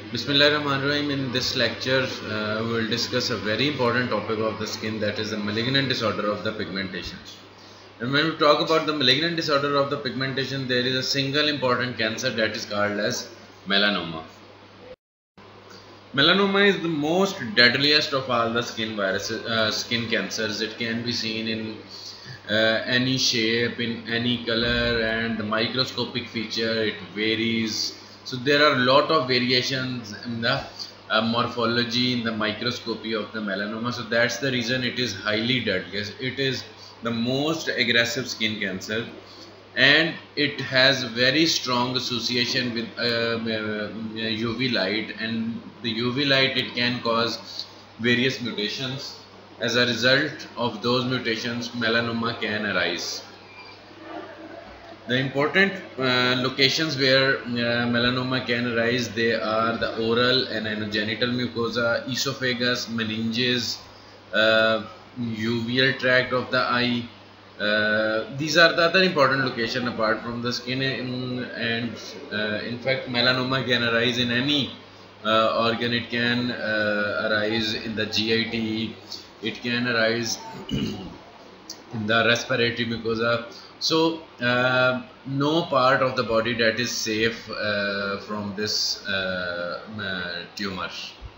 Bismillahirrahmanirrahim. In this lecture, we will discuss a very important topic of the skin, that is the malignant disorder of the pigmentation. And when we talk about the malignant disorder of the pigmentation, there is a single important cancer that is called as melanoma. Melanoma is the most deadliest of all the skin viruses, skin cancers. It can be seen in any shape, in any color, and the microscopic feature it varies. So there are a lot of variations in the morphology, in the microscopy of the melanoma. So that's the reason it is highly deadly. It is the most aggressive skin cancer, and it has very strong association with UV light, and the UV light, it can cause various mutations. As a result of those mutations, melanoma can arise. The important locations where melanoma can arise, they are the oral and anogenital mucosa, esophagus, meninges, uveal tract of the eye. These are the other important locations apart from the skin, and in fact melanoma can arise in any organ. It can arise in the GIT, it can arise in the respiratory mucosa. So no part of the body that is safe from this tumor.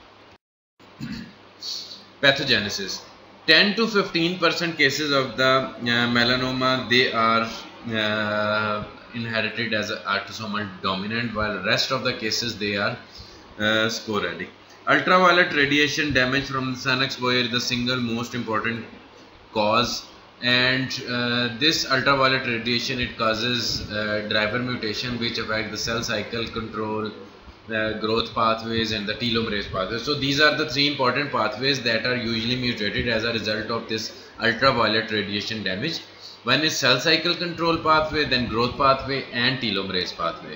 Pathogenesis. 10 to 15% cases of the melanoma, they are inherited as autosomal dominant, while rest of the cases, they are sporadic. Ultraviolet radiation damage from sun exposure is the single most important cause, and this ultraviolet radiation, it causes driver mutation which affect the cell cycle control, growth pathways, and the telomerase pathways. So these are the three important pathways that are usually mutated as a result of this ultraviolet radiation damage. One is cell cycle control pathway, then growth pathway, and telomerase pathway.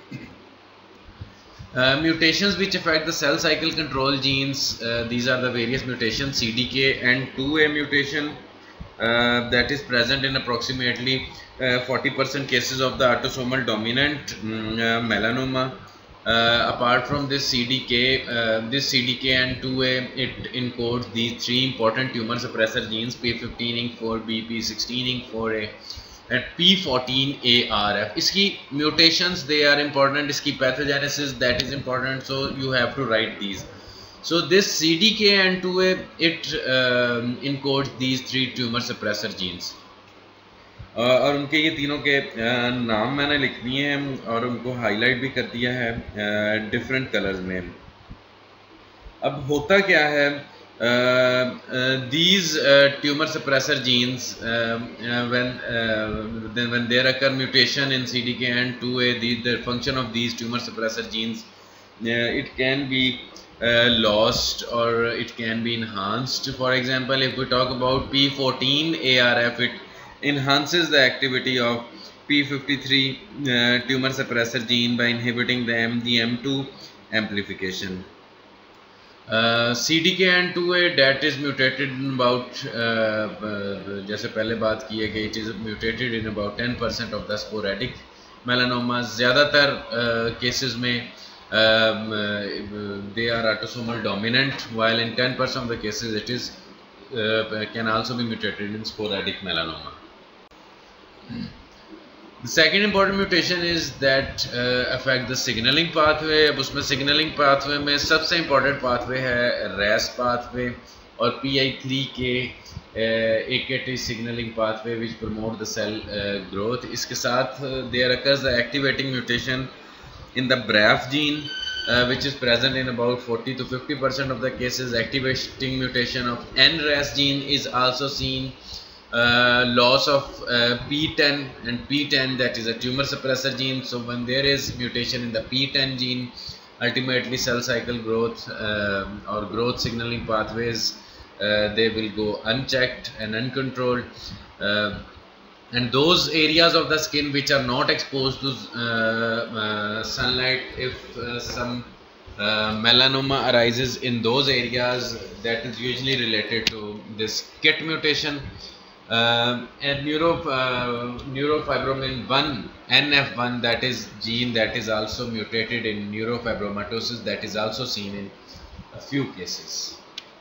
Mutations which affect the cell cycle control genes, these are the various mutations. CDK and 2A mutation, that is present in approximately 40% cases of the autosomal dominant melanoma. Apart from this CDK and 2A, it encodes these three important tumor suppressor genes: P15ing4B, P16ing4A, and P14ARF. Iski mutations, they are important. Iski pathogenesis, that is important. So you have to write these. So this CDK and 2A, it encodes these three tumor suppressor genes. और उनके ये तीनों के नाम मैंने लिख दिए हैं और उनको हाईलाइट भी कर दिया है डिफरेंट कलर्स में. अब होता क्या है, these tumor suppressor genes, when there occur mutation in CDK and 2A, the function of these tumor suppressor genes, it can be lost or it can be enhanced. For example, if we talk about P14ARF, it enhances the activity of P53 tumor suppressor gene by inhibiting the MDM2 amplification. CDK and 2A, that is mutated in about जैसे पहले बात की है कि it is mutated in about 10% of the sporadic melanomas. ज़्यादातर cases में they are autosomal dominant, while in 10% of the cases it is can also be mutated in sporadic melanoma. The second important mutation is that affect the signaling pathway. अब उसमें signaling pathway में सबसे important pathway है RAS pathway और PI3K AKT signaling pathway which promote the cell growth. इसके साथ there occurs the activating mutation in the BRAF gene, which is present in about 40 to 50% of the cases. Activating mutation of NRAS gene is also seen. Loss of P10 and P10, that is a tumor suppressor gene. So when there is mutation in the P10 gene, ultimately cell cycle growth or growth signaling pathways, they will go unchecked and uncontrolled. And those areas of the skin which are not exposed to sunlight, if some melanoma arises in those areas, that is usually related to this KIT mutation. And neurofibromin 1 NF1, that is gene that is also mutated in neurofibromatosis, that is also seen in a few cases.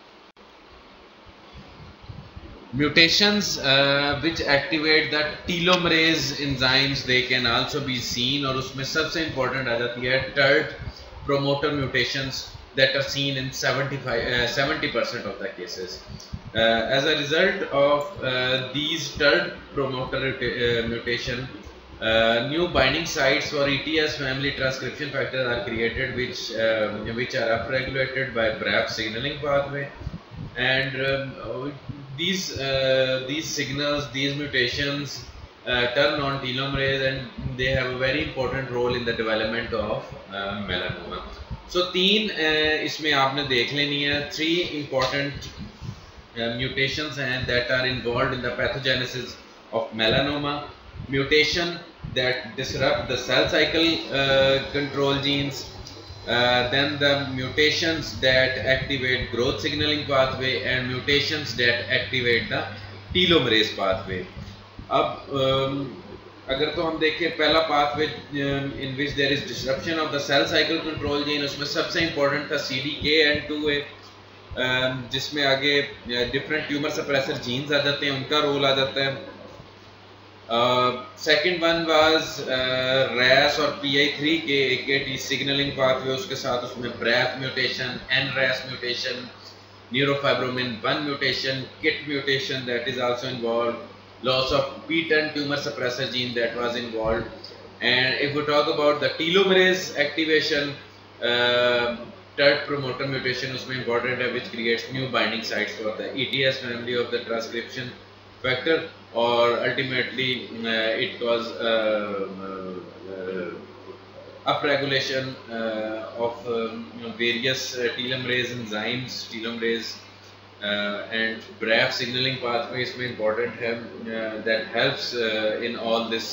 Mutations which activate the telomerase enzymes, they can also be seen, और उसमें सबसे important आ जाती है TERT promoter mutations that are seen in 70% of the cases. As a result of these TERT promoter mutation, new binding sites for ETS family transcription factors are created, which are upregulated by BRAF signaling pathway, and these signals, these mutations turn on telomerase, and they have a very important role in the development of melanoma. So तीन इसमें आपने देख लेनी है, 3 important mutations हैं that are involved in the pathogenesis of melanoma. Mutation that disrupt the cell cycle control genes, then the mutations that activate growth signaling pathway, and mutations that activate the telomerase pathway. अब अगर तो हम देखें पहला pathway in which there is disruption of the cell cycle control gene, उसमें सबसे important था CDKN2A, जिसमें आगे डिफरेंट ट्यूमर सप्रेसर जीन्स आ जाते हैं, उनका रोल आ जाता है. सेकंड वन वाज RAS और PI3 के AKT सिग्नलिंग पाथवे, उसके साथ उसमें BRAF mutation, NRAS mutation, neurofibromin 1 mutation, KIT mutation that is also involved, loss of PTEN tumor suppressor gene that was involved. And if we talk about the telomerase activation, TERT promoter mutation उसमें important है, which creates new binding sites for the ETS family of the transcription factor, or ultimately it causes upregulation of various telomerase enzymes, telomerase and BRAF signaling pathway इसमें important है, that helps in all this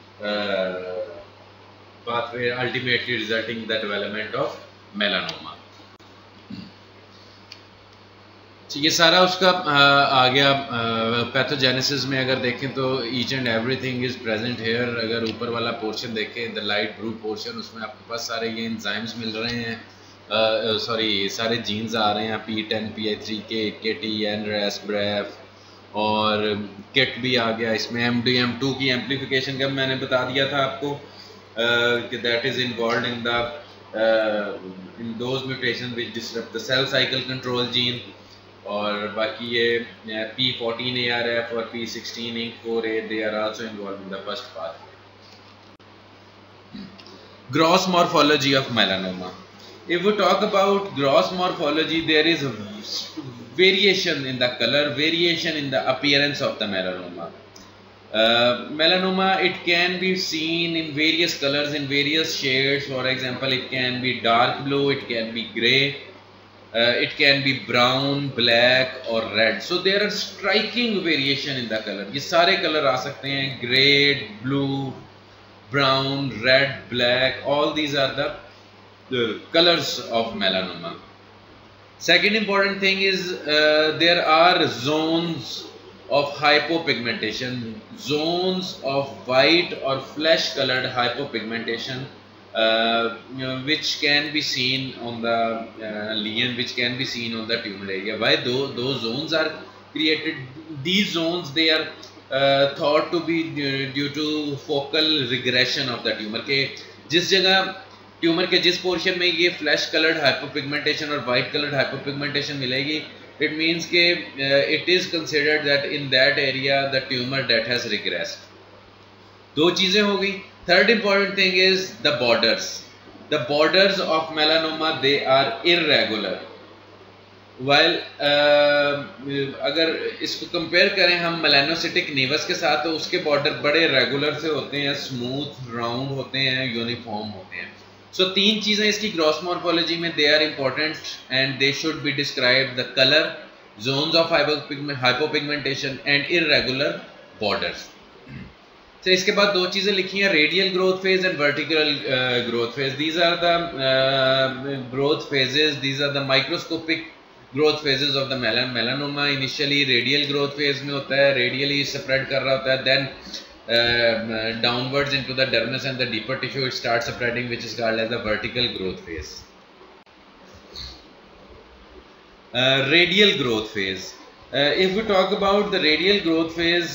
pathway, ultimately resulting in the development of melanoma. ये सारा उसका आ गया pathogenesis में. अगर देखें तो each and everything is present here. अगर ऊपर वाला पोर्शन देखें, द लाइट ब्लू पोर्शन, उसमें आपके पास सारे ये एंजाइम्स मिल रहे हैं, सारे जीन्स आ रहे हैं, P10, PI3 के AKT, NRAS, BRAF, और KIT भी आ गया इसमें. MDM2 की एम्पलीफिकेशन का मैंने बता दिया था आपको कि that is involve in those mutation which disrupt the cell cycle control gene, और बाकी ये P14ARF और P16INK4A, they are also involved in the first pathway. Gross morphology of melanoma. If we talk about gross morphology, there is a variation in the color, variation in the appearance of the melanoma. Melanoma, it can be seen in various colors, in various shades. For example, it can be dark blue, it can be gray, it can be brown, black or red. So there are striking variation in the color. ये सारे color आ सकते हैं, gray, blue, brown, red, black. All these are the colors of melanoma. Second important thing is there are zones of hypopigmentation, zones of white or flesh colored hypopigmentation, which can be seen on the lesion, which can be seen on the tumor area. Why those zones are created? These zones, they are thought to be due to focal regression of the tumor, के जिस जगह tumour के जिस portion में ये flesh coloured hypopigmentation और white coloured hypopigmentation मिलेगी, it means के it is considered that in that area the tumour that has regressed. दो चीजें हो गई. Third important thing is the borders. The borders of melanoma, they are irregular. While अगर इसको compare करें हम मेलानोसिटिक नेवस के साथ, तो उसके बॉर्डर बड़े रेगुलर से होते हैं, स्मूथ, राउंड होते हैं, यूनिफॉर्म होते हैं. सो तीन चीज़ें इसकी ग्रॉस मॉर्फोलॉजी में they are important and they should be describe: the colour, zones of hypopigmentation and irregular borders. तो इसके बाद दो चीज़ें लिखी हैं: radial growth phase and vertical growth phase. These are the growth phases, these are the microscopic growth phases of the melanoma initially radial growth phase में होता है, रेडियली स्प्रेड कर रहा होता है, then downwards into the dermis and the deeper tissue it start spreading which is called as the vertical growth phase. Radial growth phase. If we talk about the radial growth phase,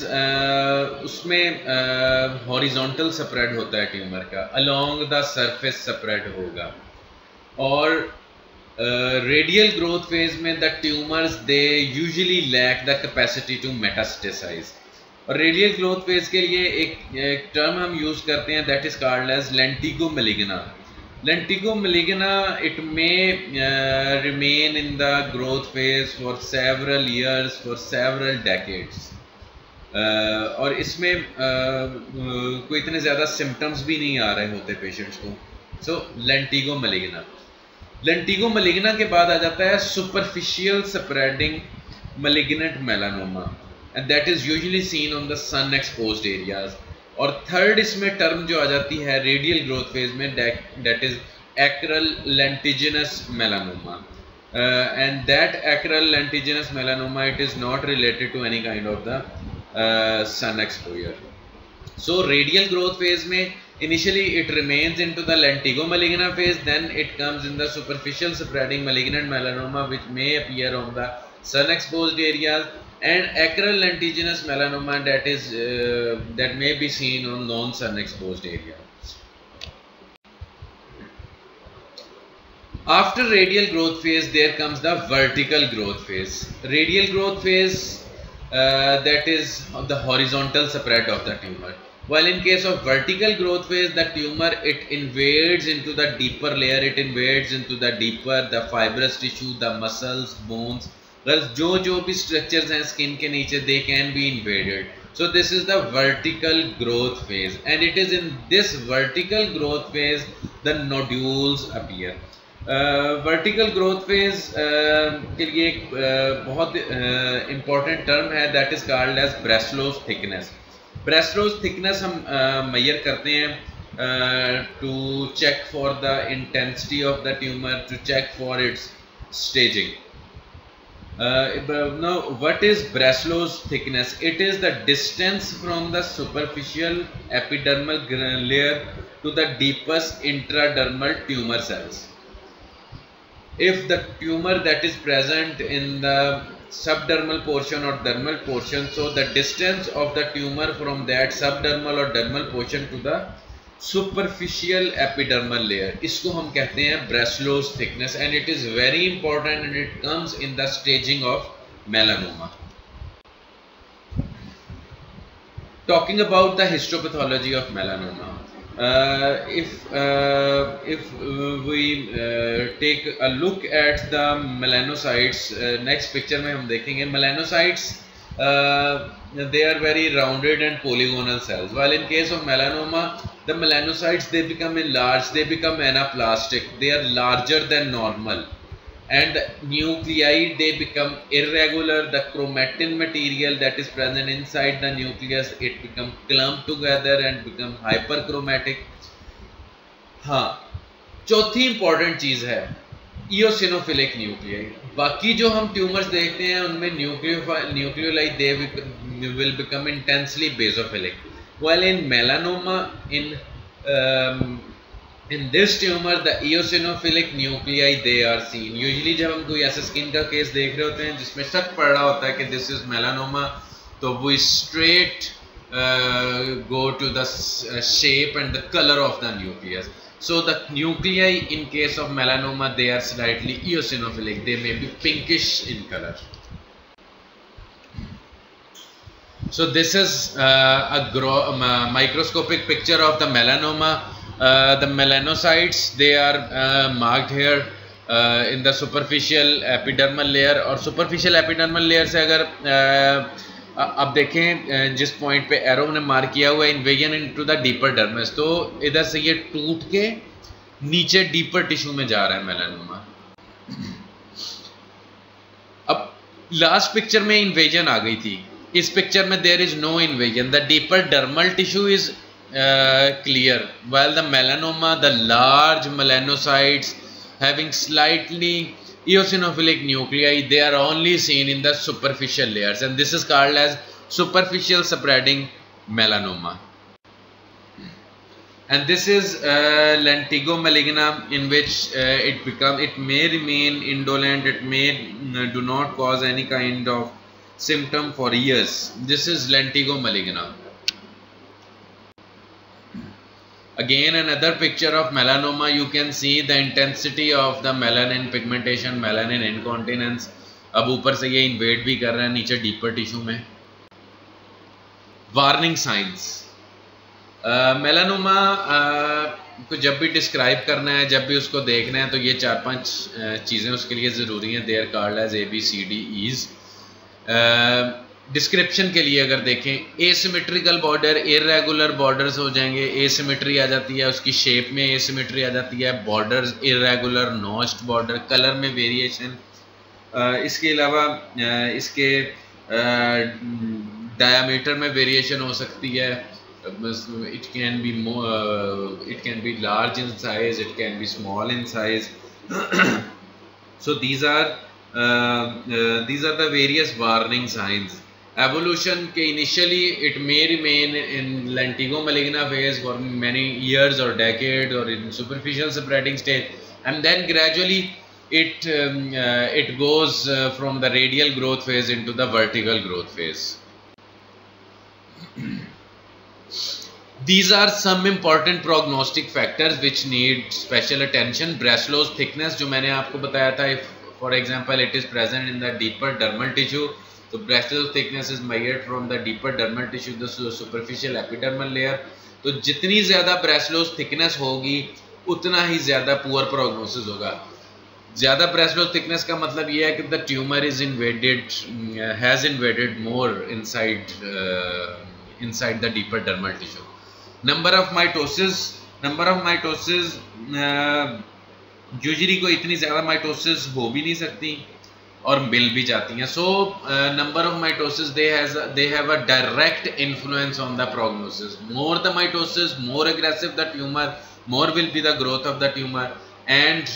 उसमें horizontal spread होता है tumour का, along the surface spread होगा. और radial growth phase में the tumors they usually lack the capacity to metastasize. और radial growth phase के लिए एक term हम use करते हैं that is called as lentigo maligna. Lentigo maligna, it may remain in the growth phase for several years, for several decades. और इसमें कोई इतने ज़्यादा सिम्टम्स भी नहीं आ रहे होते पेशेंट्स को. सो लेंटिगो मलिग्ना. लेंटिगो मलिग्ना के बाद आ जाता है superficial spreading malignant melanoma, and that is usually seen on the sun exposed areas. और थर्ड इसमें टर्म जो आ जाती है रेडियल ग्रोथ फेज में, that is acral lentiginous melanoma, and that acral lentiginous melanoma it is not related to any kind of the sun exposure. So radial growth phase में initially it remains into the lentigo maligna phase, then it comes in the superficial spreading malignant melanoma which may appear on the sun exposed areas, and acral lentiginous melanoma that is that may be seen on non sun exposed area. After radial growth phase there comes the vertical growth phase. Radial growth phase that is the horizontal spread of the tumor, while in case of vertical growth phase the tumor it invades into the deeper layer, it invades into the deeper the fibrous tissue, the muscles, bones, जो भी structures हैं skin के नीचे they can be invaded. So this is the vertical growth phase, and it is in this vertical growth phase the nodules appear. Vertical growth phase के लिए एक बहुत important term है that is called as Breslow's thickness. Breslow's thickness हम measure करते हैं to check for the intensity of the tumor, to check for its staging. Now what is Breslow's thickness? It is the distance from the superficial epidermal layer to the deepest intradermal tumor cells. If the tumor that is present in the subdermal portion or dermal portion, so the distance of the tumor from that subdermal or dermal portion to the superficial epidermal layer, इसको हम कहते हैं Breslow's thickness, and it is very important and it comes in the staging of melanoma. Talking about the histopathology of melanoma, if we take a look at the melanocytes, next picture में हम देखेंगे melanocytes, they are very rounded and polygonal cells, while in case of melanoma the melanocytes they become enlarged, they become anaplastic, they are larger than normal, and nuclei they become irregular. The chromatin material that is present inside the nucleus it become clumped together and become hyperchromatic. हाँ, चौथी important चीज है eosinophilic nuclei. बाकी जो हम tumours देखते हैं उनमें nucleoli they will become intensely basophilic, while in melanoma in this tumor the eosinophilic nuclei they are seen. Usually जब हम कोई ऐसा स्किन का केस देख रहे होते हैं जिसमें शक पड़ रहा होता है कि this is melanoma, तो we straight go to the shape and the color of the nucleus. So the nuclei in case of melanoma they are slightly eosinophilic, they may be pinkish in color. So this is a microscopic picture of the melanoma. The melanocytes they are marked here in the superficial epidermal layer, और superficial epidermal layer से अगर अब देखें जिस point पे arrow ने mark किया हुआ है invasion into the deeper dermis, तो इधर से ये टूट के नीचे डीपर टिश्यू में जा रहा है मेलानोमा. अब लास्ट पिक्चर में इन्वेजन आ गई थी, इस पिक्चर में there is no invasion, the deeper dermal tissue is clear, while the melanoma the large melanocytes having slightly eosinophilic nuclei, they are only seen in the superficial layers, and this is called as superficial spreading melanoma. And this is lentigo maligna, in which it may remain indolent, it may do not cause any kind of symptom for years. This is lentigo maligna. Again, another picture of melanoma. You can see the intensity of the melanin pigmentation, melanin incontinence. अब ऊपर से ये invade भी कर रहा है नीचे deeper tissue में. Warning signs. मेलानोमा को जब भी डिस्क्राइब करना है, जब भी उसको देखना है, तो ये 4-5 चीज़ें उसके लिए ज़रूरी हैं. They are called as ABCDEs. Description के लिए अगर देखें, एसिमेट्रिकल बॉर्डर, इरेगुलर बॉर्डर्स हो जाएंगे, एसिमेट्री आ जाती है, उसकी शेप में एसिमेट्री आ जाती है, borders irregular, notched border, colour में वेरिएशन. इसके अलावा इसके डायामीटर में वेरिएशन हो सकती है. It can be large in size, it can be small in size. So these are the various warning signs. Evolution के initially it may remain in lentigo maligna phase for many years or decades, or in superficial spreading stage, and then gradually it goes from the radial growth phase into the vertical growth phase. These are some important prognostic factors which need special attention. Breslows thickness, जो मैंने आपको बताया था, for example it is present in the deeper dermal tissue. So Breslows thickness is measured from the deeper dermal tissue, the superficial epidermal layer. तो जितनी ज़्यादा Breslows thickness होगी उतना ही ज़्यादा poor prognosis होगा. ज़्यादा Breslows thickness का मतलब ये है कि the tumor is has invaded more inside the deeper dermal tissue. Number of mitosis usually कोई इतनी ज़्यादा माइटोसिस हो भी नहीं सकती और मिल भी जाती हैं. So number of mitosis they have a direct influence on the prognosis. More the mitosis, more aggressive the tumour, more will be the growth of the tumour, and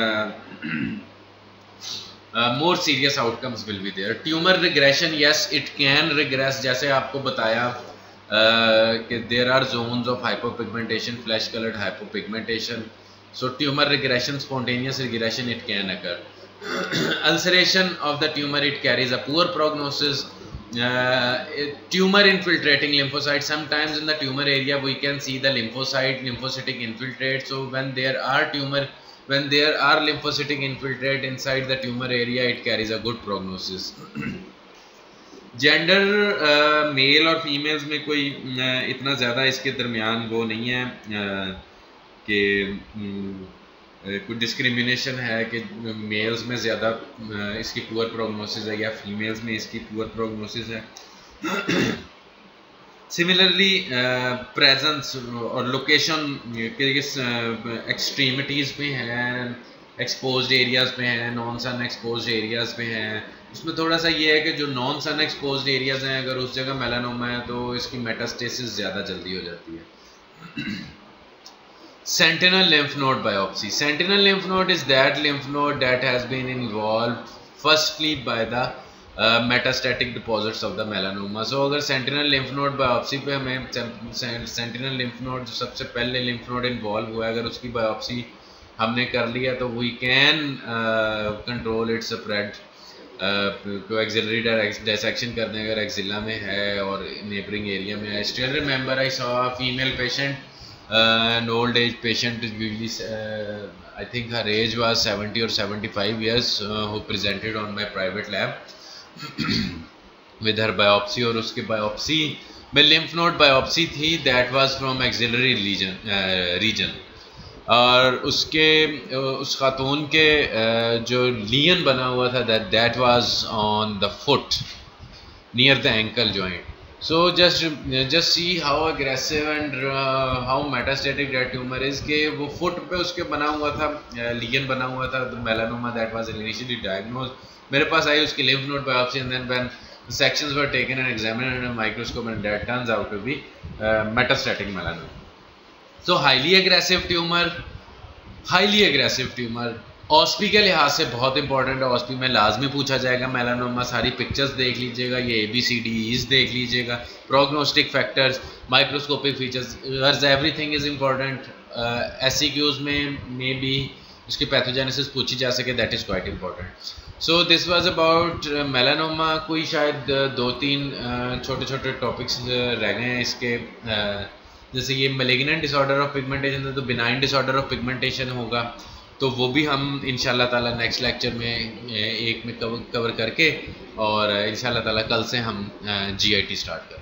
more serious outcomes will be there. Tumour regression, yes it can regress. जैसे आपको बताया कि there are zones of hypopigmentation, flesh coloured hypopigmentation. So tumor regression, spontaneous regression, it can occur. Ulceration of the tumor, it carries a poor prognosis. Tumor infiltrating lymphocytes, sometimes in the tumor area we can see the lymphocytic infiltrate. So when there are lymphocytic infiltrate inside the tumor area, it carries a good prognosis. Gender male और females में कोई इतना ज़्यादा इसके दरमियान वो नहीं है कि कुछ डिस्क्रिमिनेशन है कि मेल्स में ज़्यादा इसकी पुअर प्रोग्नोसिस है या फीमेल्स में इसकी पुअर प्रोग्नोसिस है. सिमिलरली प्रेजेंस और लोकेशन के एक्सट्रीमिटीज़ पे हैं, एक्सपोज्ड एरियाज़ पे हैं, नॉन सन एक्सपोज्ड एरियाज़ पे हैं. उसमें थोड़ा सा ये है कि जो नॉन सन एक्सपोज्ड एरियाज़ हैं, अगर उस जगह मेलानोमा है तो इसकी मेटास्टेसिस ज़्यादा जल्दी हो जाती है. Sentinel lymph node biopsy. Sentinel lymph node is that lymph node that has been involved firstly by the metastatic deposits of the melanoma. So अगर sentinel lymph node biopsy पे हमें sentinel lymph node जो सबसे पहले lymph node involve हुआ है, अगर उसकी biopsy हमने कर लिया तो we can control its spread. तो axillary dissection करने अगर axilla में है और neighboring area में है. Still remember I saw a female patient, an old age patient, usually I think her age was 70 or 75 years, who presented on my private lab with her biopsy. और उसके biopsy में lymph node biopsy थी, that was from axillary region. और उस खातून के जो lesion बना हुआ था, that was on the foot near the ankle joint. So just see how aggressive and how metastatic that tumor is कि वो foot पे उसके बना हुआ था, lesion बना हुआ था, the melanoma that was initially diagnosed. मेरे पास आई उसकी lymph node biopsy, and then when the sections were taken and examined under a microscope, and that turns out to be metastatic melanoma. So highly aggressive tumor, ऑस्पी के लिहाज से बहुत important है। ऑस्पी में लाजमी पूछा जाएगा मेलानोमा, सारी पिक्चर्स देख लीजिएगा, ये ABCDEs देख लीजिएगा, prognostic factors, microscopic features, everything is important. SCQs में भी उसकी पैथोजेनेसिस पूछी जा सके, that is quite important. So this was about melanoma. कोई शायद 2-3 छोटे छोटे टॉपिक्स रह गए हैं इसके, जैसे ये मैलिग्नेंट डिसऑर्डर ऑफ पिगमेंटेशन है तो बिनाइन डिसऑर्डर ऑफ पिगमेंटेशन होगा, तो वो भी हम इंशाल्लाह ताला नेक्स्ट लेक्चर में एक में कवर करके, और इंशाल्लाह ताला कल से हम GIT स्टार्ट करें।